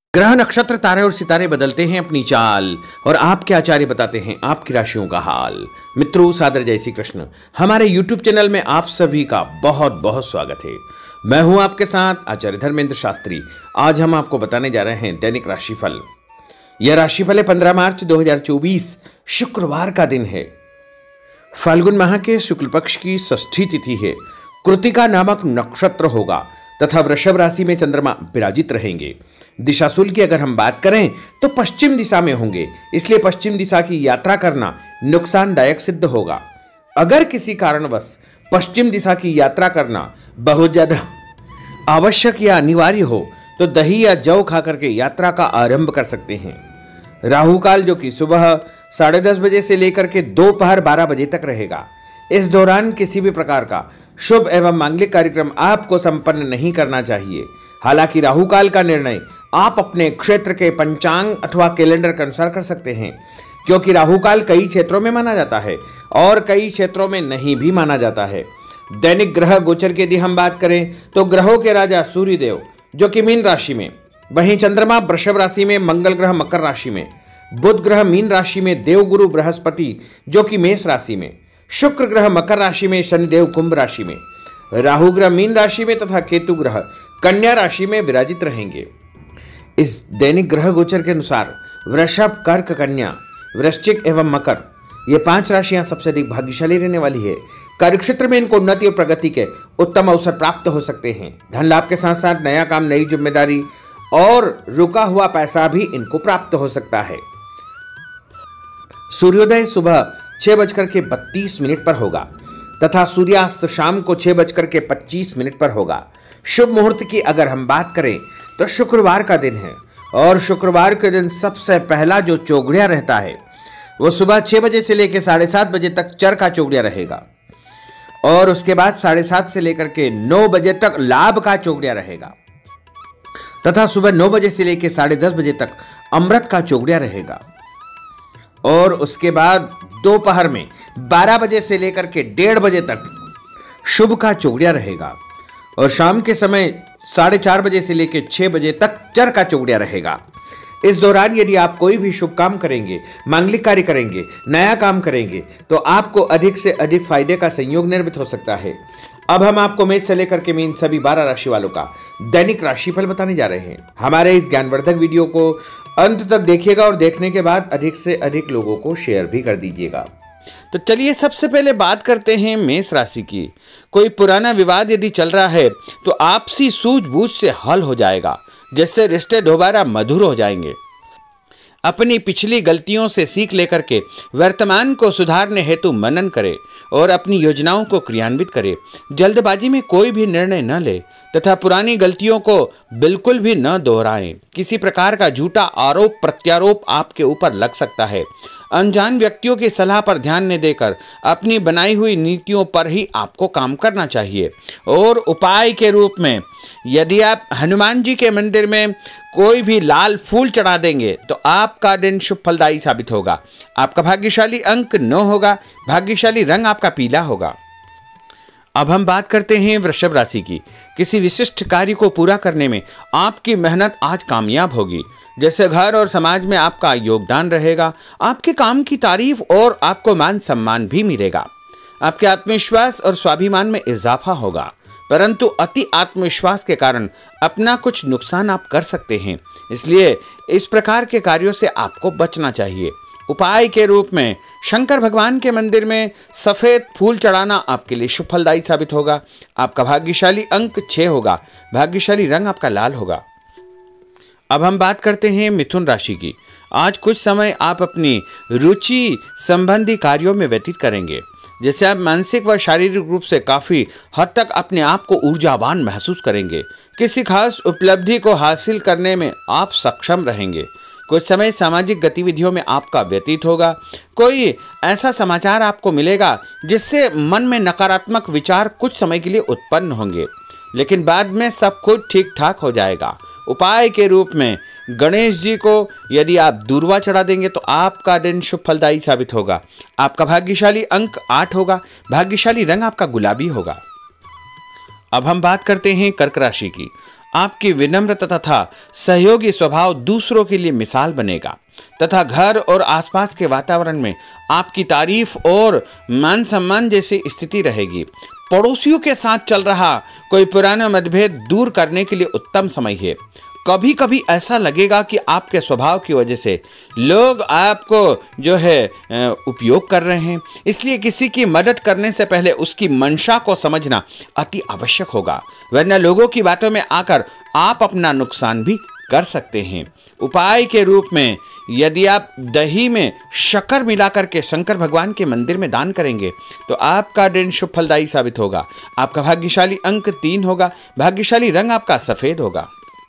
ग्रह नक्षत्र तारे और सितारे बदलते हैं अपनी चाल और आपके आचार्य बताते हैं आपकी राशियों का हाल। मित्रों, सादर जय श्री कृष्ण। हमारे YouTube चैनल में आप सभी का बहुत बहुत स्वागत है। मैं हूं आपके साथ आचार्य धर्मेंद्र शास्त्री। आज हम आपको बताने जा रहे हैं दैनिक राशिफल। यह राशिफल है 15 मार्च 2024 शुक्रवार का दिन है। फाल्गुन माह के शुक्ल पक्ष की षष्ठी तिथि है। कृतिका नामक नक्षत्र होगा तथा वृषभ राशि में चंद्रमा विराजित रहेंगे। दिशाशूल की अगर हम बात करें तो पश्चिम दिशा में होंगे, इसलिए पश्चिम दिशा की यात्रा करना नुकसानदायक सिद्ध होगा। अगर किसी कारणवश पश्चिम दिशा की यात्रा करना बहुत ज्यादा आवश्यक या अनिवार्य हो तो दही या जौ खा करके यात्रा का आरंभ कर सकते हैं। राहु काल जो कि सुबह 10:30 बजे से लेकर के दोपहर 12 बजे तक रहेगा। इस दौरान किसी भी प्रकार का शुभ एवं मांगलिक कार्यक्रम आपको संपन्न नहीं करना चाहिए। हालांकि राहु काल का निर्णय आप अपने क्षेत्र के पंचांग अथवा कैलेंडर के अनुसार कर सकते हैं, क्योंकि राहु काल कई क्षेत्रों में माना जाता है और कई क्षेत्रों में नहीं भी माना जाता है। दैनिक ग्रह गोचर की यदि हम बात करें तो ग्रहों के राजा सूर्यदेव जो कि मीन राशि में, वहीं चंद्रमा वृषभ राशि में, मंगल ग्रह मकर राशि में, बुध ग्रह मीन राशि में, देवगुरु बृहस्पति जो कि मेष राशि में, शुक्र ग्रह मकर राशि में, शनिदेव कुंभ राशि में, राहु ग्रह मीन राशि में तथा केतु ग्रह कन्या राशि में विराजित रहेंगे। इस दैनिक ग्रह गोचर के अनुसार वृषभ, कर्क, कन्या, वृश्चिक एवं मकर ये 5 राशियां सबसे अधिक भाग्यशाली रहने वाली है। कार्यक्षेत्र में इनको उन्नति और प्रगति के उत्तम अवसर प्राप्त हो सकते हैं। धन लाभ के साथ साथ नया काम, नई जिम्मेदारी और रुका हुआ पैसा भी इनको प्राप्त हो सकता है। सूर्योदय सुबह 6:32 पर होगा तथा सूर्यास्त शाम को 6:25 पर होगा। शुभ मुहूर्त की अगर हम बात करें तो शुक्रवार का दिन है और शुक्रवार के दिन सबसे पहला जो चौगड़िया रहता है वो सुबह 6 बजे से लेकर 7:30 बजे तक चर का चौगड़िया रहेगा और उसके बाद 7:30 से लेकर के 9 बजे तक लाभ का चौगड़िया रहेगा तथा सुबह 9 बजे से लेकर 10:30 बजे तक अमृत का चौगड़िया रहेगा और उसके बाद दोपहर में 12 बजे से लेकर के 1:30 बजे तक शुभ का चौगड़िया रहेगा और शाम के समय 4:30 बजे से लेकर 6 बजे तक चर का चौगड़िया रहेगा। इस दौरान यदि आप कोई भी शुभ काम करेंगे, मांगलिक कार्य करेंगे, नया काम करेंगे तो आपको अधिक से अधिक फायदे का संयोग निर्मित हो सकता है। अब हम आपको मेष से लेकर के मीन सभी 12 राशि वालों का दैनिक राशिफल बताने जा रहे हैं। हमारे इस ज्ञानवर्धक वीडियो को अंत तक देखिएगा और देखने के बाद अधिक से अधिक लोगों को शेयर भी कर दीजिएगा। तो चलिए सबसे पहले बात करते हैं मेष राशि की। कोई पुराना विवाद यदि चल रहा है तो आपसी सूझबूझ से हल हो जाएगा, जिससे रिश्ते दोबारा मधुर हो जाएंगे। अपनी पिछली गलतियों से सीख लेकर के वर्तमान को सुधारने हेतु मनन करें और अपनी योजनाओं को क्रियान्वित करें। जल्दबाजी में कोई भी निर्णय न ले तथा पुरानी गलतियों को बिल्कुल भी न दोहराएं। किसी प्रकार का झूठा आरोप प्रत्यारोप आपके ऊपर लग सकता है। अनजान व्यक्तियों की सलाह पर ध्यान न देकर अपनी बनाई हुई नीतियों पर ही आपको काम करना चाहिए। और उपाय के रूप में यदि आप हनुमान जी के मंदिर में कोई भी लाल फूल चढ़ा देंगे तो आपका दिन शुभ फलदायी साबित होगा। आपका भाग्यशाली अंक 9 होगा। भाग्यशाली रंग आपका पीला होगा। अब हम बात करते हैं वृषभ राशि की। किसी विशिष्ट कार्य को पूरा करने में आपकी मेहनत आज कामयाब होगी। जैसे घर और समाज में आपका योगदान रहेगा, आपके काम की तारीफ और आपको मान सम्मान भी मिलेगा। आपके आत्मविश्वास और स्वाभिमान में इजाफा होगा, परंतु अति आत्मविश्वास के कारण अपना कुछ नुकसान आप कर सकते हैं, इसलिए इस प्रकार के कार्यों से आपको बचना चाहिए। उपाय के रूप में शंकर भगवान के मंदिर में सफेद फूल चढ़ाना आपके लिए शुभ फलदायी साबित होगा। आपका भाग्यशाली अंक 6 होगा। भाग्यशाली रंग आपका लाल होगा। अब हम बात करते हैं मिथुन राशि की। आज कुछ समय आप अपनी रुचि संबंधी कार्यों में व्यतीत करेंगे, जैसे आप मानसिक व शारीरिक रूप से काफ़ी हद तक अपने आप को ऊर्जावान महसूस करेंगे। किसी खास उपलब्धि को हासिल करने में आप सक्षम रहेंगे। कुछ समय सामाजिक गतिविधियों में आपका व्यतीत होगा। कोई ऐसा समाचार आपको मिलेगा जिससे मन में नकारात्मक विचार कुछ समय के लिए उत्पन्न होंगे, लेकिन बाद में सब कुछ ठीक ठाक हो जाएगा। उपाय के रूप में गणेश जी को यदि आप दूर्वा चढ़ा देंगे तो आपका दिन शुभ फलदायी साबित होगा। आपका भाग्यशाली अंक 8 होगा। भाग्यशाली रंग आपका गुलाबी होगा। अब हम बात करते हैं कर्क राशि की। आपकी विनम्रता तथा सहयोगी स्वभाव दूसरों के लिए मिसाल बनेगा तथा घर और आसपास के वातावरण में आपकी तारीफ और मान सम्मान जैसी स्थिति रहेगी। पड़ोसियों के साथ चल रहा कोई पुराना मतभेद दूर करने के लिए उत्तम समय है। कभी कभी ऐसा लगेगा कि आपके स्वभाव की वजह से लोग आपको उपयोग कर रहे हैं, इसलिए किसी की मदद करने से पहले उसकी मंशा को समझना अति आवश्यक होगा, वरना लोगों की बातों में आकर आप अपना नुकसान भी कर सकते हैं। उपाय के रूप में यदि आप दही में शक्कर मिलाकर के शंकर भगवान के मंदिर में दान करेंगे तो आपका दिन शुभ फलदायी साबित होगा। आपका भाग्यशाली अंक 3 होगा। भाग्यशाली रंग आपका सफेद होगा।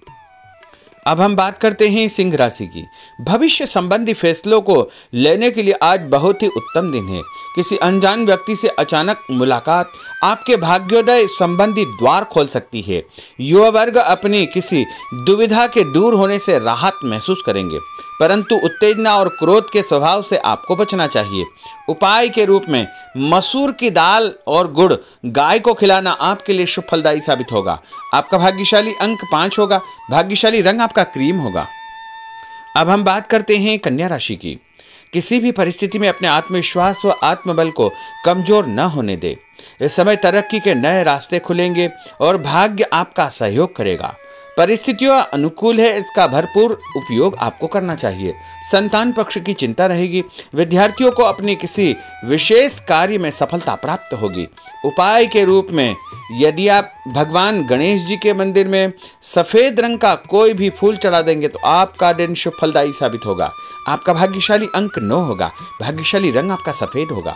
अब हम बात करते हैं सिंह राशि की। भविष्य संबंधी फैसलों को लेने के लिए आज बहुत ही उत्तम दिन है। किसी अनजान व्यक्ति से अचानक मुलाकात आपके भाग्योदय संबंधी द्वार खोल सकती है। युवा वर्ग अपनी किसी दुविधा के दूर होने से राहत महसूस करेंगे, परंतु उत्तेजना और क्रोध के स्वभाव से आपको बचना चाहिए। उपाय के रूप में मसूर की दाल और गुड़ गाय को खिलाना आपके लिए शुभ फलदायी साबित होगा। आपका भाग्यशाली अंक 5 होगा। भाग्यशाली रंग आपका क्रीम होगा। अब हम बात करते हैं कन्या राशि की। किसी भी परिस्थिति में अपने आत्मविश्वास व आत्मबल को कमजोर न होने दे। इस समय तरक्की के नए रास्ते खुलेंगे और भाग्य आपका सहयोग करेगा। परिस्थितियां अनुकूल है, इसका भरपूर उपयोग आपको करना चाहिए। संतान पक्ष की चिंता रहेगी। विद्यार्थियों को अपने किसी विशेष कार्य में सफलता प्राप्त होगी। उपाय के रूप में यदि आप भगवान गणेश जी के मंदिर में सफेद रंग का कोई भी फूल चढ़ा देंगे तो आपका दिन शुभ फलदायी साबित होगा। आपका भाग्यशाली अंक 9 होगा। भाग्यशाली रंग आपका सफेद होगा।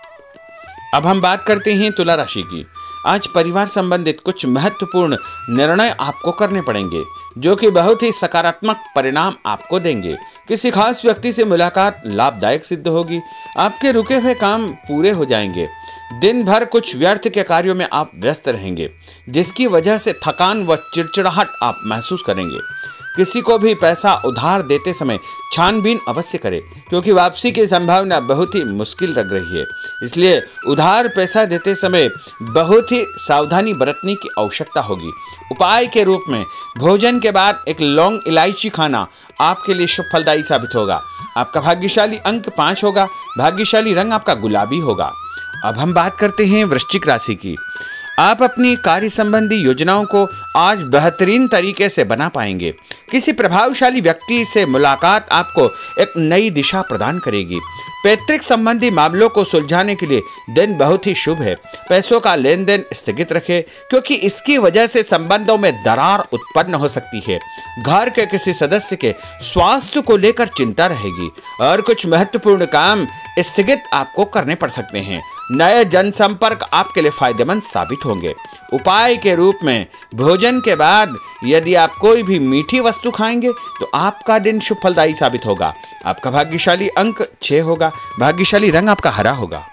अब हम बात करते हैं तुला राशि की। आज परिवार संबंधित कुछ महत्वपूर्ण निर्णय आपको करने पड़ेंगे जो कि बहुत ही सकारात्मक परिणाम आपको देंगे। किसी खास व्यक्ति से मुलाकात लाभदायक सिद्ध होगी। आपके रुके हुए काम पूरे हो जाएंगे। दिन भर कुछ व्यर्थ के कार्यों में आप व्यस्त रहेंगे, जिसकी वजह से थकान व चिड़चिड़ाहट आप महसूस करेंगे। किसी को भी पैसा उधार देते समय छानबीन अवश्य करें, क्योंकि वापसी की संभावना बहुत ही मुश्किल लग रही है। इसलिए उधार पैसा देते समय बहुत ही सावधानी बरतने की आवश्यकता होगी। उपाय के रूप में भोजन के बाद एक लौंग इलायची खाना आपके लिए शुभ फलदायी साबित होगा। आपका भाग्यशाली अंक 5 होगा। भाग्यशाली रंग आपका गुलाबी होगा। अब हम बात करते हैं वृश्चिक राशि की। आप अपनी कार्य संबंधी योजनाओं को आज बेहतरीन तरीके से बना पाएंगे। किसी प्रभावशाली व्यक्ति से मुलाकात आपको एक नई दिशा प्रदान करेगी। पैतृक संबंधी मामलों को सुलझाने के लिए दिन बहुत ही शुभ है। पैसों का लेन देन स्थगित रखें, क्योंकि इसकी वजह से संबंधों में दरार उत्पन्न हो सकती है। घर के किसी सदस्य के स्वास्थ्य को लेकर चिंता रहेगी और कुछ महत्वपूर्ण काम स्थगित आपको करने पड़ सकते हैं। नए जनसंपर्क आपके लिए फायदेमंद साबित होंगे। उपाय के रूप में भोजन के बाद यदि आप कोई भी मीठी वस्तु खाएंगे तो आपका दिन शुभ फलदायी साबित होगा। आपका भाग्यशाली अंक 6 होगा। भाग्यशाली रंग आपका हरा होगा।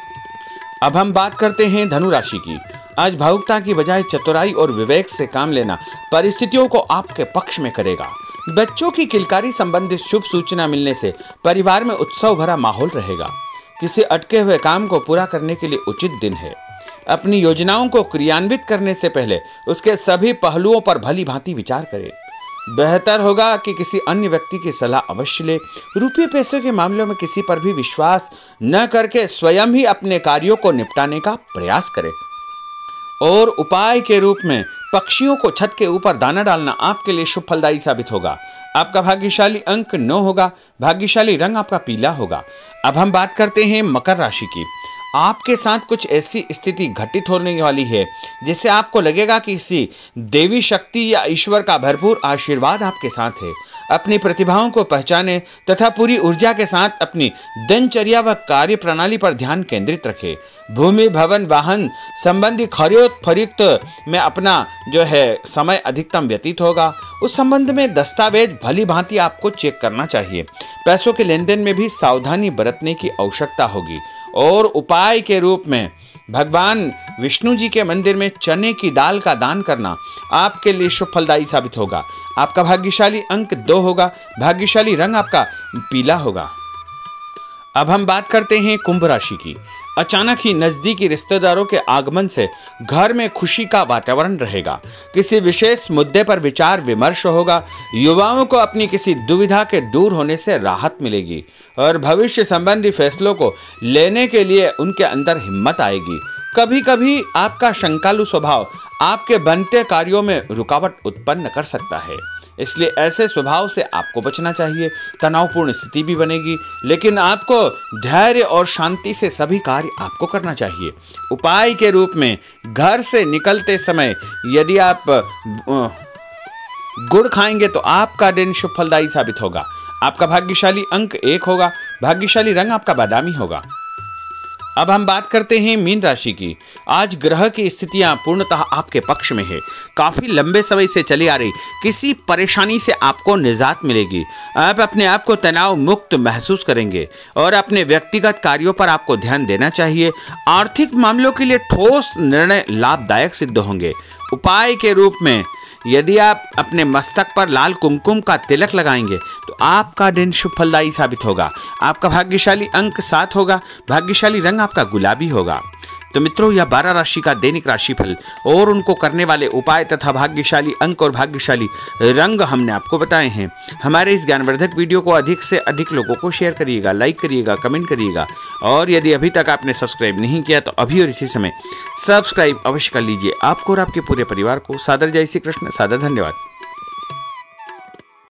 अब हम बात करते हैं धनु राशि की। आज भावुकता की बजाय चतुराई और विवेक से काम लेना परिस्थितियों को आपके पक्ष में करेगा। बच्चों की किलकारी संबंधित शुभ सूचना मिलने से परिवार में उत्सव भरा माहौल रहेगा। किसी अटके हुए काम को पूरा करने के लिए उचित दिन है। अपनी योजनाओं को क्रियान्वित करने से पहले उसके सभी पहलुओं पर भली भांति विचार करें। बेहतर होगा कि किसी अन्य व्यक्ति की सलाह अवश्य ले। रुपये पैसे के मामलों में किसी पर भी विश्वास न करके स्वयं ही अपने कार्यों को निपटाने का प्रयास करें। और उपाय के रूप में पक्षियों को छत के ऊपर दाना डालना आपके लिए शुभ फलदायी साबित होगा। आपका भाग्यशाली अंक 9 होगा। भाग्यशाली रंग आपका पीला होगा। अब हम बात करते हैं मकर राशि की। आपके साथ कुछ ऐसी स्थिति घटित होने वाली है जिससे आपको लगेगा कि किसी देवी शक्ति या ईश्वर का भरपूर आशीर्वाद आपके साथ है। अपनी प्रतिभाओं को पहचानें तथा पूरी ऊर्जा के साथ अपनी दिनचर्या व कार्य प्रणाली पर ध्यान केंद्रित रखें। भूमि भवन वाहन संबंधी खरीद फरोख्त में अपना समय अधिकतम व्यतीत होगा। उस संबंध में दस्तावेज भली भांति आपको चेक करना चाहिए। पैसों के लेन देन में भी सावधानी बरतने की आवश्यकता होगी। और उपाय के रूप में भगवान विष्णु जी के मंदिर में चने की दाल का दान करना आपके लिए शुभ फलदायी साबित होगा। आपका भाग्यशाली अंक 2 होगा। भाग्यशाली रंग आपका पीला होगा। अब हम बात करते हैं कुंभ राशि की। अचानक ही नजदीकी रिश्तेदारों के आगमन से घर में खुशी का वातावरण रहेगा। किसी विशेष मुद्दे पर विचार विमर्श होगा। युवाओं को अपनी किसी दुविधा के दूर होने से राहत मिलेगी और भविष्य संबंधी फैसलों को लेने के लिए उनके अंदर हिम्मत आएगी। कभी कभी आपका शंकालु स्वभाव आपके बनते कार्यों में रुकावट उत्पन्न कर सकता है, इसलिए ऐसे स्वभाव से आपको बचना चाहिए। तनावपूर्ण स्थिति भी बनेगी, लेकिन आपको धैर्य और शांति से सभी कार्य आपको करना चाहिए। उपाय के रूप में घर से निकलते समय यदि आप गुड़ खाएंगे तो आपका दिन शुभ फलदायी साबित होगा। आपका भाग्यशाली अंक 1 होगा। भाग्यशाली रंग आपका बादामी होगा। अब हम बात करते हैं मीन राशि की। आज ग्रह की स्थितियां पूर्णतः आपके पक्ष में है। काफी लंबे समय से चली आ रही किसी परेशानी से आपको निजात मिलेगी। आप अपने आप को तनाव मुक्त महसूस करेंगे और अपने व्यक्तिगत कार्यों पर आपको ध्यान देना चाहिए। आर्थिक मामलों के लिए ठोस निर्णय लाभदायक सिद्ध होंगे। उपाय के रूप में यदि आप अपने मस्तक पर लाल कुमकुम का तिलक लगाएंगे तो आपका दिन शुभ फलदायी साबित होगा। आपका भाग्यशाली अंक 7 होगा। भाग्यशाली रंग आपका गुलाबी होगा। तो मित्रों, यह 12 राशि का दैनिक राशिफल और उनको करने वाले उपाय तथा भाग्यशाली अंक और भाग्यशाली रंग हमने आपको बताए हैं। हमारे इस ज्ञानवर्धक वीडियो को अधिक से अधिक लोगों को शेयर करिएगा, लाइक करिएगा, कमेंट करिएगा और यदि अभी तक आपने सब्सक्राइब नहीं किया तो अभी और इसी समय सब्सक्राइब अवश्य कर लीजिए। आपको और आपके पूरे परिवार को सादर जय श्री कृष्ण, सादर धन्यवाद।